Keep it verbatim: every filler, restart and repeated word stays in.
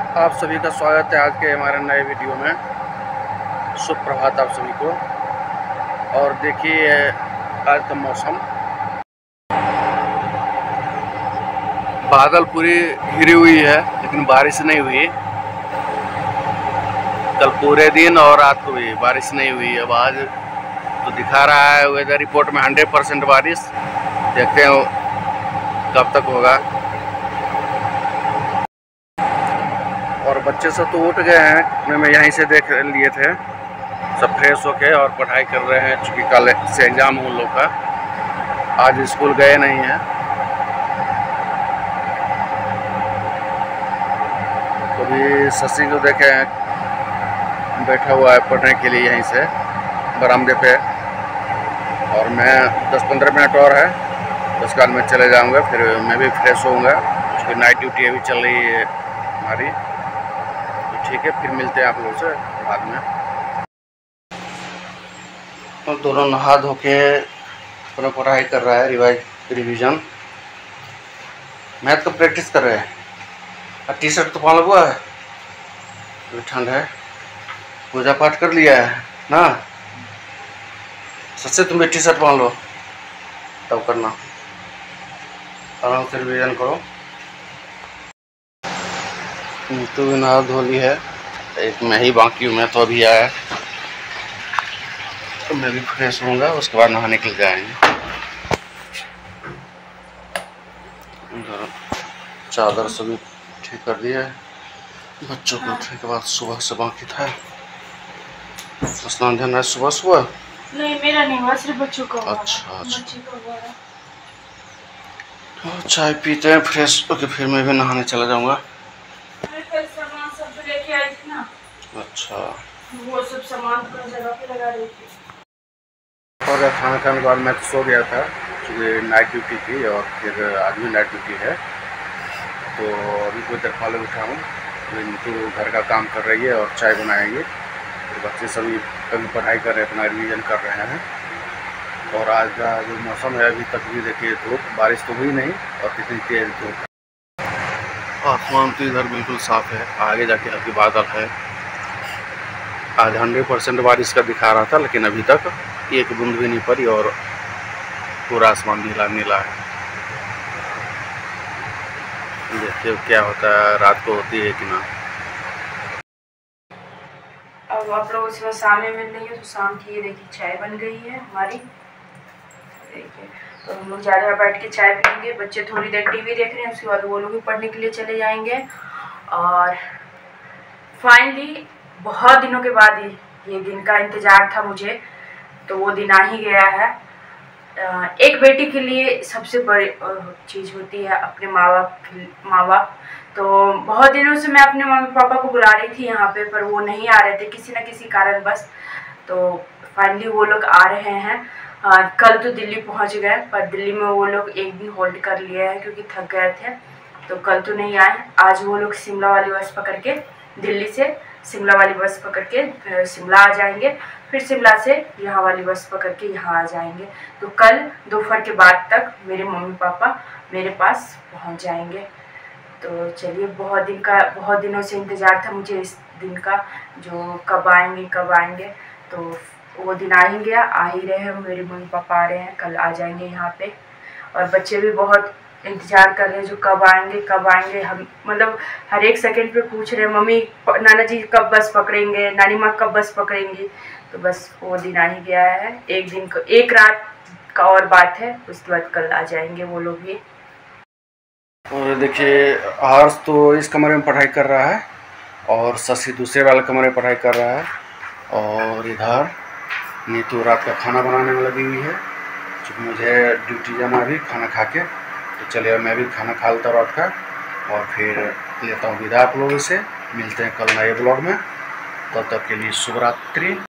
आप सभी का स्वागत है आज के हमारे नए वीडियो में। शुभ प्रभात आप सभी को। और देखिए आज का मौसम, बादल पूरी घिरी हुई है लेकिन बारिश नहीं हुई। कल पूरे दिन और रात को भी बारिश नहीं हुई। अब आज तो दिखा रहा है वेदर रिपोर्ट में हंड्रेड परसेंट बारिश। देखते हैं कब तक होगा। और बच्चे सब तो उठ गए हैं, मैं यहीं से देख लिए थे। सब फ्रेश होके और पढ़ाई कर रहे हैं, चूँकि कल से एग्ज़ाम उन लोग का। आज स्कूल गए नहीं हैं। कभी शशि को देखे बैठा हुआ है पढ़ने के लिए यहीं से बरामदे पे। और मैं दस पंद्रह मिनट और है, उसके बाद मैं चले जाऊंगा, फिर मैं भी फ्रेश होऊंगा क्योंकि नाइट ड्यूटी अभी चल रही है हमारी। तो ठीक है, फिर मिलते हैं आप लोगों से बाद में। तो दोनों नहा धो के अपना पढ़ाई कर रहा है, रिवाइज रिवीजन मैथ का प्रैक्टिस कर रहे हैं। टी शर्ट तो पहना हुआ है, अभी ठंड है। पूजा पाठ कर लिया है ना? सच्चे तुम भी टी शर्ट पहन लो, तब करना, आराम से रिवीजन करो। तो भी नहा धो ली है, एक मैं ही बाकी हूँ। मैं तो अभी आया, तो मैं भी फ्रेश होऊंगा, उसके बाद नहाने के लिए जाएंगे। चादर सभी ठीक कर दिया है। बच्चों को उठने के बाद सुबह से बाकी था स्नान ध्यान। सुबह सुबह नहीं, मेरा नहीं हुआ, सिर्फ बच्चों का हुआ। अच्छा अच्छा। बच्चे का हुआ है। तो चाय पीते हैं, फ्रेश होके फिर मैं भी नहाने चला जाऊंगा। मैं कल सामान सब लेके आई थी ना। अच्छा, वो सब सामान पूरा जगह पे लगा रही थी। और खाना खाने के बाद मैं तो सो गया था क्योंकि नाइट ड्यूटी थी और फिर आज भी नाइट ड्यूटी है। तो अभी कोई देर पहले उठा हूँ, तो घर का काम कर रही है और चाय बनाएंगे। तो बच्चे सभी कभी पढ़ाई कर रहे हैं, अपना रिवीजन कर रहे हैं। और आज का जो मौसम है अभी तक भी देखिए, धूप, बारिश तो हुई नहीं और कितनी तेज़ धूप। आसमान तो इधर बिल्कुल साफ है, आगे जाके हल्की बादल है। आज हंड्रेड परसेंट बारिश का दिखा रहा था लेकिन अभी तक एक बूंद भी नहीं पड़ी और पूरा आसमान नीला नीला है। देखिए क्या होता है, रात को होती है कि ना। अब आप लोगों से शाम में मिल रही है, तो शाम की ये देखिए चाय बन गई है हमारी। देखिए, तो हम लोग जा रहे हैं बैठ के चाय पीएंगे। बच्चे थोड़ी देर टीवी देख रहे हैं, उसके बाद वो लोग भी पढ़ने के लिए चले जाएंगे। और फाइनली बहुत दिनों के बाद ये दिन का इंतज़ार था मुझे, तो वो दिन आ ही गया है। एक बेटी के लिए सबसे बड़ी चीज़ होती है अपने माँ बाप माँ बाप। तो बहुत दिनों से मैं अपने मम्मी पापा को बुला रही थी यहाँ पे, पर वो नहीं आ रहे थे किसी न किसी कारण बस। तो फाइनली वो लोग आ रहे हैं। आ, कल तो दिल्ली पहुँच गए, पर दिल्ली में वो लोग एक दिन होल्ड कर लिए हैं क्योंकि थक गए थे। तो कल तो नहीं आए। आज वो लोग शिमला वाली बस पकड़ के, दिल्ली से शिमला वाली बस पकड़ के शिमला आ जाएंगे, फिर शिमला से यहाँ वाली बस पकड़ के यहाँ आ जाएंगे। तो कल दोपहर के बाद तक मेरे मम्मी पापा मेरे पास पहुँच जाएंगे। तो चलिए, बहुत दिन का बहुत दिनों से इंतज़ार था मुझे इस दिन का, जो कब आएंगे कब आएंगे। तो वो दिन आ ही गया, आ ही रहे हैं। मेरे मम्मी पापा आ रहे हैं, कल आ जाएंगे यहाँ पे। और बच्चे भी बहुत इंतज़ार कर रहे हैं, जो कब आएंगे कब आएंगे। हम मतलब हर एक सेकंड पे पूछ रहे हैं, मम्मी नाना जी कब बस पकड़ेंगे, नानी माँ कब बस पकड़ेंगी। तो बस वो दिन आ ही गया है। एक दिन का, एक रात का और बात है, उसके बाद कल आ जाएंगे वो लोग भी। और देखिए, हर्ष तो इस कमरे में पढ़ाई कर रहा है और शशि दूसरे वाले कमरे में पढ़ाई कर रहा है। और इधर नीतू रात का खाना बनाने में लगी हुई है, क्योंकि मुझे ड्यूटी जाना भी खाना खा के। तो चलिए मैं भी खाना खा लेता रात का और फिर लेता हूँ विदा आप लोगों से। मिलते हैं कल नए ब्लॉग में, तब तक के लिए शुभ रात्रि।